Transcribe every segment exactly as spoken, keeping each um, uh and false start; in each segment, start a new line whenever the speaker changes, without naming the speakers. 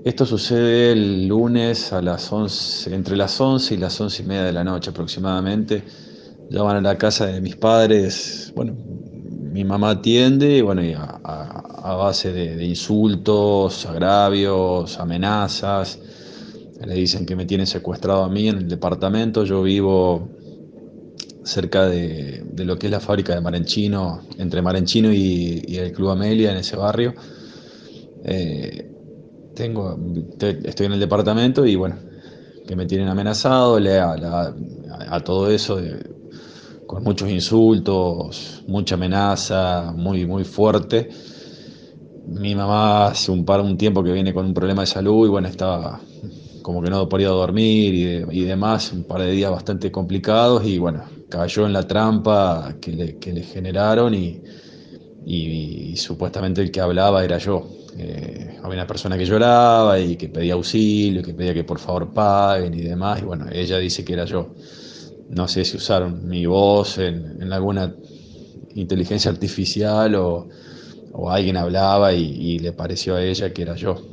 Esto sucede el lunes a las once, entre las once y las once y media de la noche aproximadamente. Llaman a la casa de mis padres. Bueno, mi mamá atiende, y bueno, y a, a- a base de, de insultos, agravios, amenazas. Le dicen que me tienen secuestrado a mí en el departamento. Yo vivo cerca de, de lo que es la fábrica de Marenchino, entre Marenchino y, y el Club Amelia, en ese barrio. Eh, tengo, te- Estoy en el departamento y bueno, que me tienen amenazado, le, a, la- a todo eso, de- con muchos insultos, mucha amenaza, muy, muy fuerte. Mi mamá hace un par, un tiempo que viene con un problema de salud y bueno, estaba como que no podía dormir y, de- y demás, un par de días bastante complicados y bueno, cayó en la trampa que le, que le generaron y, y- y supuestamente el que hablaba era yo. Eh, había una persona que lloraba y que pedía auxilio, que pedía que por favor paguen y demás, y bueno, ella dice que era yo. No sé si usaron mi voz en, en alguna inteligencia artificial o, o alguien hablaba y, y le pareció a ella que era yo.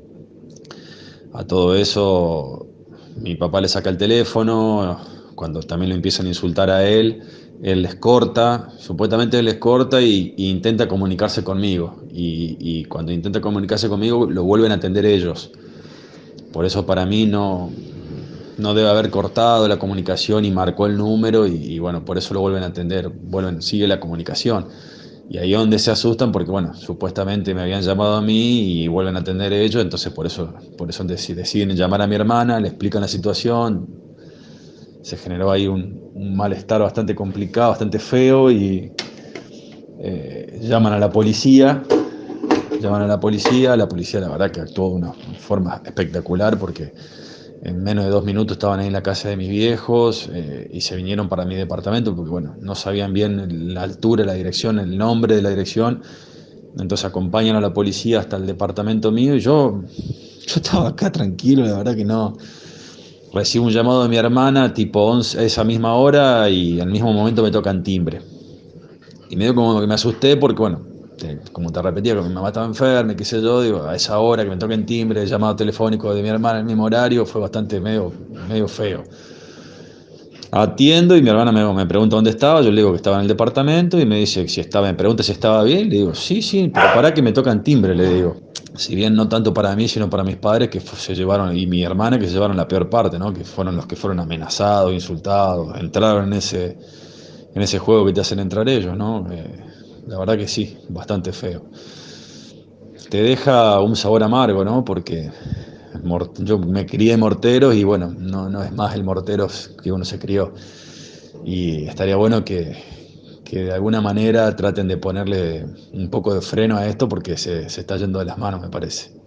A todo eso, mi papá le saca el teléfono, cuando también lo empiezan a insultar a él, él les corta, supuestamente él les corta y, y intenta comunicarse conmigo. Y, y cuando intenta comunicarse conmigo, lo vuelven a atender ellos. Por eso para mí no, no debe haber cortado la comunicación y marcó el número y, y bueno, por eso lo vuelven a atender, vuelven, sigue la comunicación. Y ahí es donde se asustan porque, bueno, supuestamente me habían llamado a mí y vuelven a atender ellos, entonces por eso, por eso deci- deciden llamar a mi hermana, le explican la situación, se generó ahí un, un malestar bastante complicado, bastante feo y eh, llaman a la policía, llaman a la policía, la policía la verdad que actuó de una forma espectacular porque en menos de dos minutos estaban ahí en la casa de mis viejos eh, y se vinieron para mi departamento porque, bueno, no sabían bien la altura, la dirección, el nombre de la dirección. Entonces acompañan a la policía hasta el departamento mío y yo, yo estaba acá tranquilo, la verdad que no. Recibo un llamado de mi hermana tipo once a esa misma hora y al mismo momento me tocan timbre. Y medio como que me asusté porque, bueno, te- como te repetía, que mi mamá estaba enferma y qué sé yo, digo, a esa hora que me toquen timbre, el llamado telefónico de mi hermana en el mismo horario, fue bastante medio, medio feo. Atiendo y mi hermana me, me pregunta dónde estaba, yo le digo que estaba en el departamento y me dice si estaba, me pregunta si estaba bien, le digo, sí, sí, pero para que me tocan timbre, le digo. Si bien no tanto para mí, sino para mis padres que fu- se llevaron, y mi hermana que se llevaron la peor parte, ¿no? Que fueron los que fueron amenazados, insultados, entraron en ese, en ese juego que te hacen entrar ellos, ¿no? Eh, la verdad que sí, bastante feo. Te deja un sabor amargo, ¿no? Porque mor- yo me crié de morteros y bueno, no, no es más el morteros que uno se crió. Y estaría bueno que, que de alguna manera traten de ponerle un poco de freno a esto porque se, se está yendo de las manos, me parece.